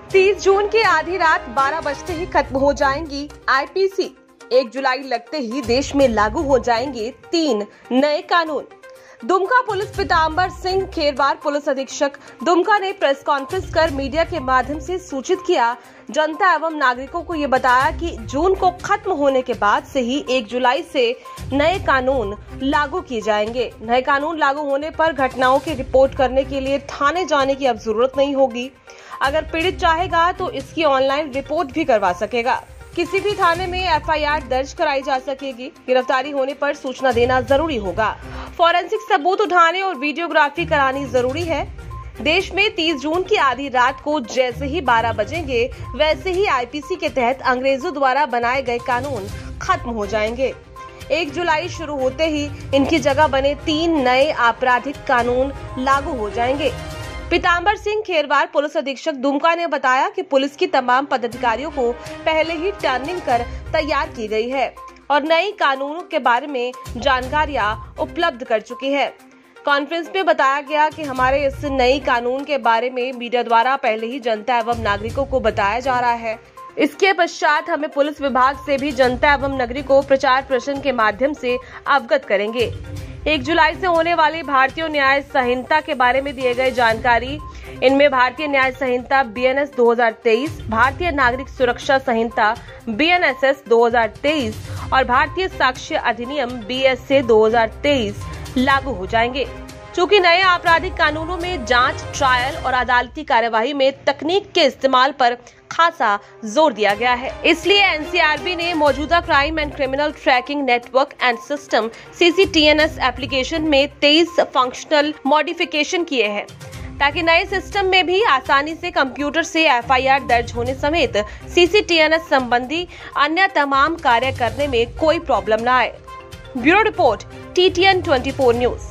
30 जून की आधी रात 12 बजते ही खत्म हो जाएंगी आईपीसी। 1 जुलाई लगते ही देश में लागू हो जाएंगे 3 नए कानून। दुमका पुलिस पीताम्बर सिंह खेरवार पुलिस अधीक्षक दुमका ने प्रेस कॉन्फ्रेंस कर मीडिया के माध्यम से सूचित किया। जनता एवं नागरिकों को ये बताया कि जून को खत्म होने के बाद से ही 1 जुलाई से नए कानून लागू किए जाएंगे। नए कानून लागू होने पर घटनाओं की रिपोर्ट करने के लिए थाने जाने की अब जरूरत नहीं होगी। अगर पीड़ित चाहेगा तो इसकी ऑनलाइन रिपोर्ट भी करवा सकेगा। किसी भी थाने में एफआईआर दर्ज कराई जा सकेगी। गिरफ्तारी होने पर सूचना देना जरूरी होगा। फॉरेंसिक सबूत उठाने और वीडियोग्राफी करानी जरूरी है। देश में 30 जून की आधी रात को जैसे ही 12 बजेंगे वैसे ही आईपीसी के तहत अंग्रेजों द्वारा बनाए गए कानून खत्म हो जाएंगे। 1 जुलाई शुरू होते ही इनकी जगह बने 3 नए आपराधिक कानून लागू हो जाएंगे। पीताम्बर सिंह खेरवार पुलिस अधीक्षक दुमका ने बताया कि पुलिस की तमाम पदाधिकारियों को पहले ही टर्निंग कर तैयार की गई है और नए कानूनों के बारे में जानकारियां उपलब्ध कर चुकी है। कॉन्फ्रेंस में बताया गया कि हमारे इस नए कानून के बारे में मीडिया द्वारा पहले ही जनता एवं नागरिकों को बताया जा रहा है। इसके पश्चात हमें पुलिस विभाग से भी जनता एवं नागरिकों को प्रचार प्रसार के माध्यम से अवगत करेंगे। 1 जुलाई से होने वाली भारतीय न्याय संहिता के बारे में दिए गए जानकारी। इनमें भारतीय न्याय संहिता BNS 2023, भारतीय नागरिक सुरक्षा संहिता BNSS 2023 और भारतीय साक्ष्य अधिनियम BSA 2023 लागू हो जाएंगे। चूँकि नए आपराधिक कानूनों में जांच, ट्रायल और अदालती कार्यवाही में तकनीक के इस्तेमाल पर खासा जोर दिया गया है, इसलिए NCRB ने मौजूदा crime and criminal tracking network and system CCTNS application में 23 फंक्शनल मॉडिफिकेशन किए हैं ताकि नए सिस्टम में भी आसानी से कंप्यूटर से FIR दर्ज होने समेत CCTNS संबंधी अन्य तमाम कार्य करने में कोई प्रॉब्लम न आए। Bureau report TTN 24 news.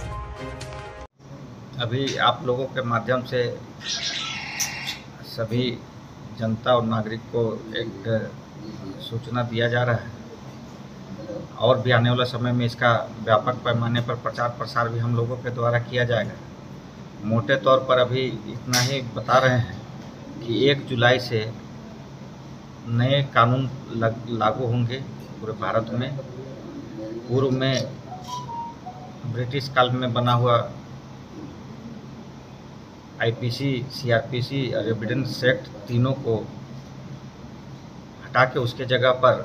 अभी आप लोगों के माध्यम से सभी जनता और नागरिक को एक सूचना दिया जा रहा है और भी आने वाला समय में इसका व्यापक पैमाने पर प्रचार प्रसार भी हम लोगों के द्वारा किया जाएगा। मोटे तौर पर अभी इतना ही बता रहे हैं कि 1 जुलाई से नए कानून लागू होंगे पूरे भारत में। पूर्व में ब्रिटिश काल में बना हुआ IPC, CRPC और एविडेंस एक्ट तीनों को हटा के उसके जगह पर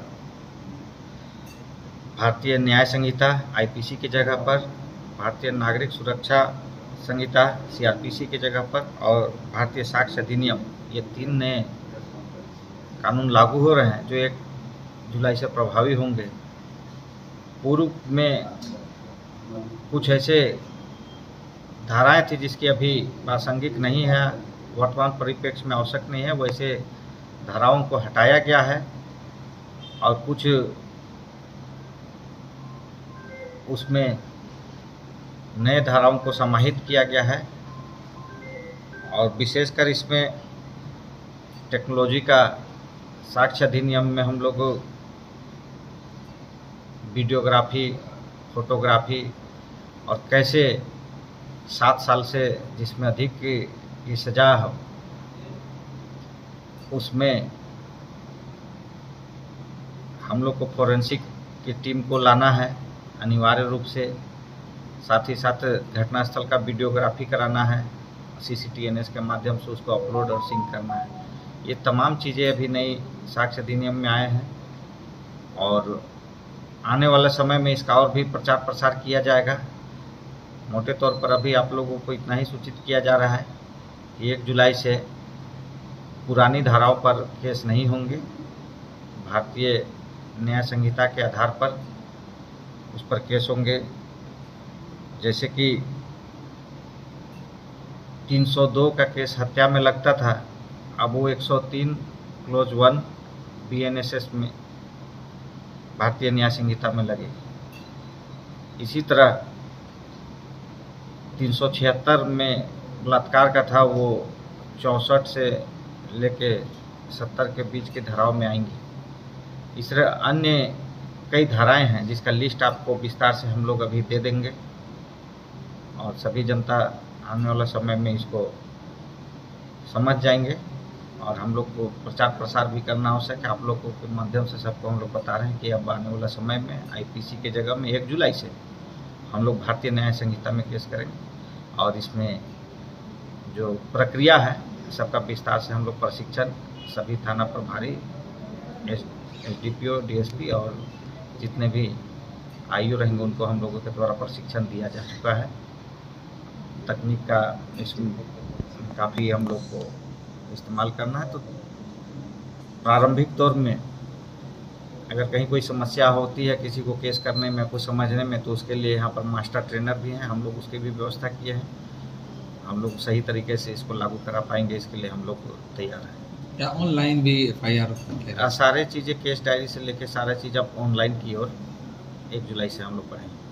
भारतीय न्याय संहिता IPC की जगह पर, भारतीय नागरिक सुरक्षा संहिता CRPC की जगह पर और भारतीय साक्ष्य अधिनियम, ये 3 नए कानून लागू हो रहे हैं जो 1 जुलाई से प्रभावी होंगे। पूर्व में कुछ ऐसे धाराएं थी जिसकी अभी प्रासंगिक नहीं है, वर्तमान परिप्रेक्ष्य में आवश्यक नहीं है, वैसे धाराओं को हटाया गया है और कुछ उसमें नए धाराओं को समाहित किया गया है और विशेषकर इसमें टेक्नोलॉजी का साक्ष्य अधिनियम में हम लोग वीडियोग्राफी, फोटोग्राफी और कैसे 7 साल से जिसमें अधिक की सजा हो उसमें हम लोग को फॉरेंसिक की टीम को लाना है अनिवार्य रूप से। साथ ही साथ घटनास्थल का वीडियोग्राफी कराना है, CCTNS के माध्यम से उसको अपलोड और सिंक करना है। ये तमाम चीज़ें अभी नई साक्ष्य अधिनियम में आए हैं और आने वाले समय में इसका और भी प्रचार प्रसार किया जाएगा। मोटे तौर पर अभी आप लोगों को इतना ही सूचित किया जा रहा है कि 1 जुलाई से पुरानी धाराओं पर केस नहीं होंगे। भारतीय न्याय संहिता के आधार पर उस पर केस होंगे। जैसे कि 302 का केस हत्या में लगता था, अब वो 103 क्लोज 1 BNSS में भारतीय न्याय संहिता में लगेगी। इसी तरह 376 में बलात्कार का था, वो 64 से लेके 70 के बीच की धाराओं में आएंगी। इस तरह अन्य कई धाराएं हैं जिसका लिस्ट आपको विस्तार से हम लोग अभी दे देंगे और सभी जनता आने वाला समय में इसको समझ जाएंगे और हम लोग को प्रचार प्रसार भी करना आवश्यक है। आप लोगों के माध्यम से सबको हम लोग बता रहे हैं कि अब आने वाला समय में आईपीसी के जगह में 1 जुलाई से हम लोग भारतीय न्याय संहिता में केस करेंगे और इसमें जो प्रक्रिया है सबका विस्तार से हम लोग प्रशिक्षण सभी थाना प्रभारी, एसडीपीओ, डीएसपी और जितने भी आईओ रहेंगे उनको हम लोगों के द्वारा प्रशिक्षण दिया जा चुका है। तकनीक का इसमें काफ़ी हम लोग को इस्तेमाल करना है। तो प्रारंभिक दौर में अगर कहीं कोई समस्या होती है किसी को केस करने में, कुछ समझने में, तो उसके लिए यहाँ पर मास्टर ट्रेनर भी हैं, हम लोग उसकी भी व्यवस्था किए हैं। हम लोग सही तरीके से इसको लागू करा पाएंगे, इसके लिए हम लोग तैयार हैं। या ऑनलाइन भी FIR सारे चीज़ें केस डायरी से लेके सारा चीज़ अब ऑनलाइन की ओर 1 जुलाई से हम लोग पढ़ेंगे।